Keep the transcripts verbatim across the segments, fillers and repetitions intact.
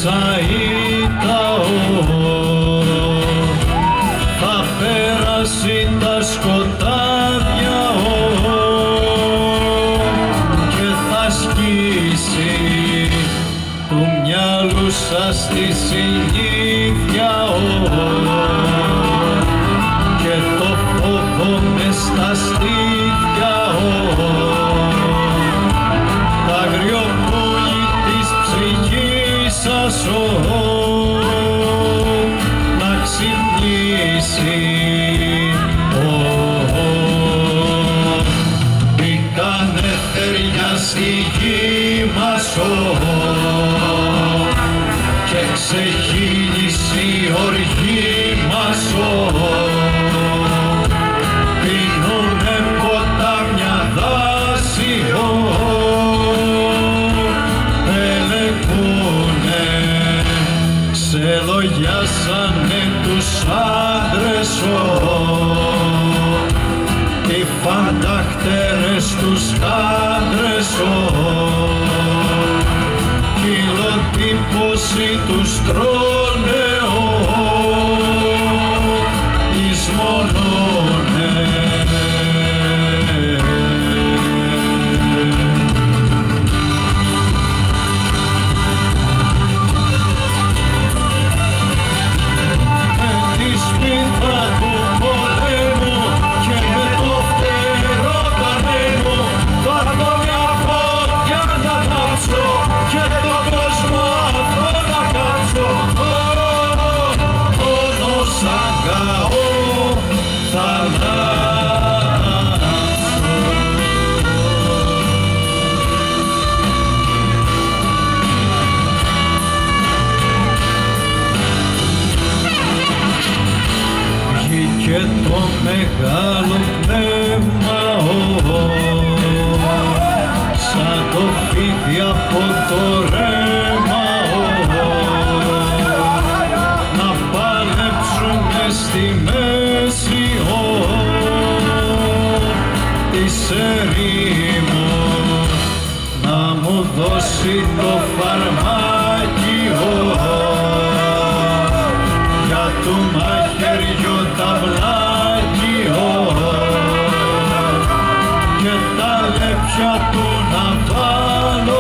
Σαΐταο θα πέρασει τα σκοτάδια και θα σκίσει του μυαλού σας τη συνήθεια και το φόβο μες στα στήθια τα αγριοπούλη της ψυχής σας να ξυπνήσει. Μπήκανε θεριά στη γη μας και ξεχύλισε η οργή μας. Πίνουνε ποτάμια δάση, ελεγούνε, ξελογιάσανε τους άντρες, οι φανταχτέρες τους άντρες, κυλοτύπωση τους τρώνε, εις μονώνε. Με τη σπίθα του πολέμου και με το φτερό κανέμου θα έρθω μια φωτιά να κάψω και τον κόσμο αυτό να κάψω. Πόνος αγκαώ θα αλλάξω. Βγήκε το μεγάλο πνεύμα σαν το φίδι από το ρέμα να παλέψουνε στη μέση της ερήμου να μου δώσει το φαρμάκι για του μαχαιριού ταυλάκι και τα λέπια του να βάλω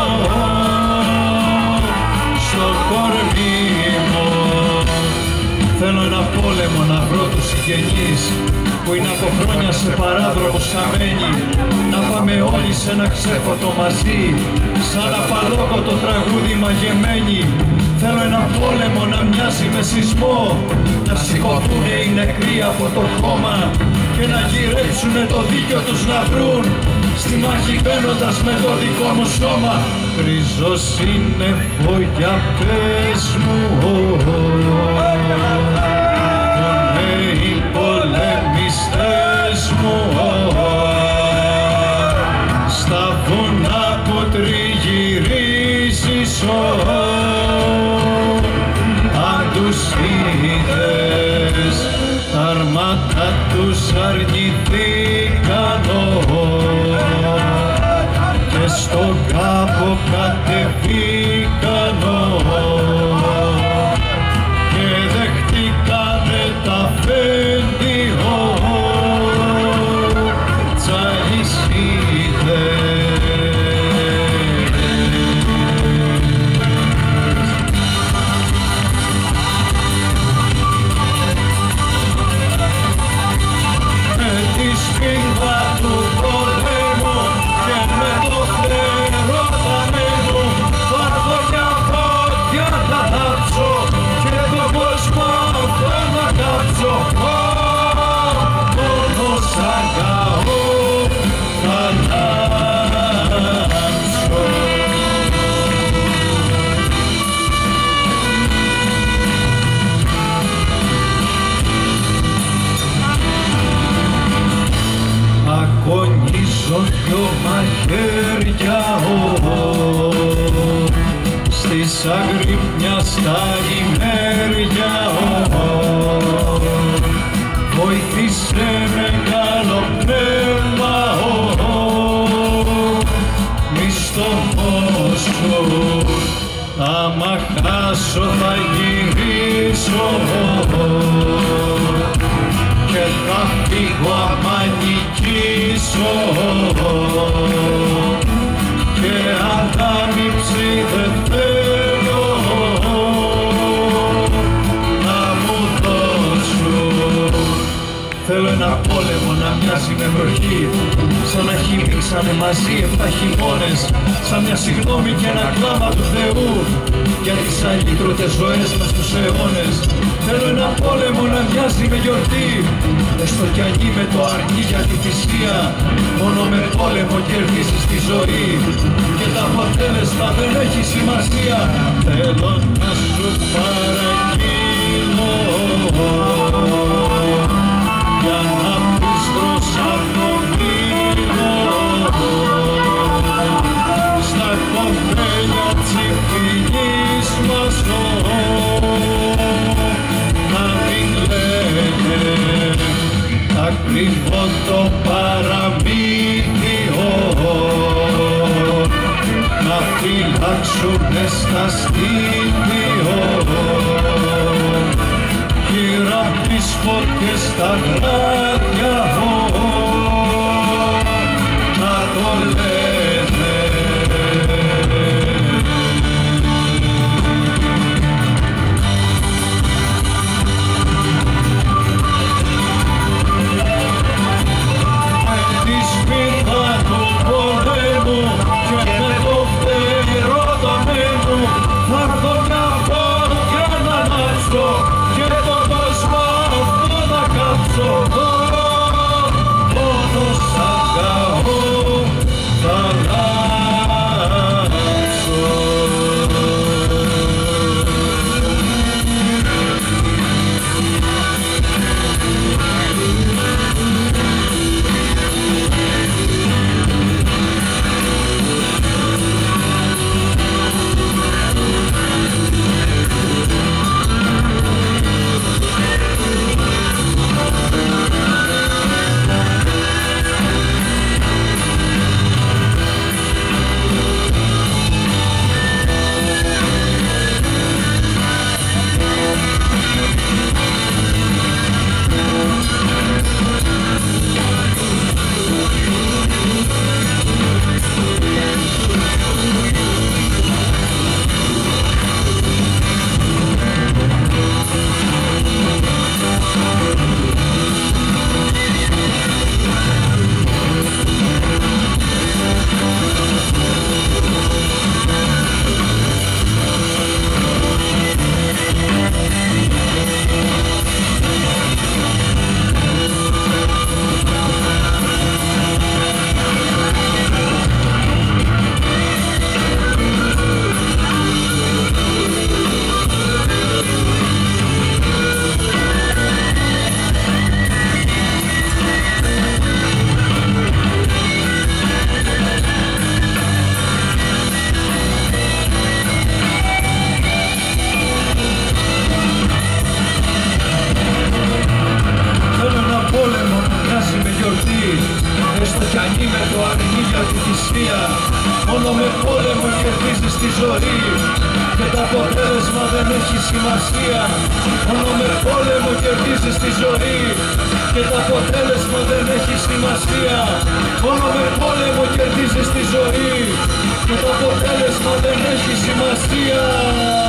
στο κορμί μου. Θέλω ένα πόλεμο να βρω τους συγγενείς που είναι από χρόνια σε παράδρομους χαμένοι, να πάμε όλοι σε ένα ξέφωτο μαζί σαν απαλόκοτο τραγούδι μαγεμένοι. Θέλω ένα πόλεμο να μοιάζει με σεισμό, να σηκωθούνε οι νεκροί από το χώμα και να γυρέψουνε το δίκιο τους να βρουν στη μάχη μπαίνοντας με το δικό μου σώμα. Βρίζω σύννεφο για πες μου, οι πολεμιστές μου στα βουνά που τριγυρίζεις, αν τους είδες τα αρμάτα τους αρνηθήκαν και στον κάπο κατεβήκαν και δεχτήκανε τα φέντη αγωνίζω δυο μαχαίρια στις αγρύπνια στα ημέρια. Βοήθησε μεγάλο πνεύμα μη στο φως σου άμα χάσω θα γυρίσω και θα φύγω άμα νικήσω και αντάμυψη δεν θέλω να μου δώσουν. Θέλω ένα πόλεμο να μοιάζει με βροχή, σαν να χύμιξανε μαζί εφτά χειμώνες, σαν μια συγγνώμη και ένα κλάμα του Θεού για τις αλήτρωτες ζωές μας τους αιώνες. Θέλω ένα πόλεμο να μοιάζει με γιορτή, έστω κι αν είμαι το αρνί για τη θυσία. Μόνο με πόλεμο κερδίζεις τη ζωή και το αποτέλεσμα δεν έχει σημασία. Θέλω να σου παραγγείλω για να πεις μπροστά το μήλο στα κοπέλια τσιφιλής μας να μην λένε ακριβό το παραμύθιο να φυλάξουνε στα στήθιο γύρω απ' τις φωτιές στα γράδια να το λένε. Με τη σπίθα του πολέμου και με το φτερό το μένου θα έρθω μια φωτιά να ανάψω και το κόσμο αυτό να κάψω. Μόνο σαν καώ θα αλλάξω. Έστω κι αν είμαι το αρνί για τη θυσία, μόνο με πόλεμο κερδίζεις τη ζωή και το αποτέλεσμα δεν έχει σημασία. Μόνο με πόλεμο κερδίζεις τη ζωή και το αποτέλεσμα δεν έχει σημασία. Μόνο με πόλεμο κερδίζεις τη ζωή και το αποτέλεσμα δεν έχει σημασία.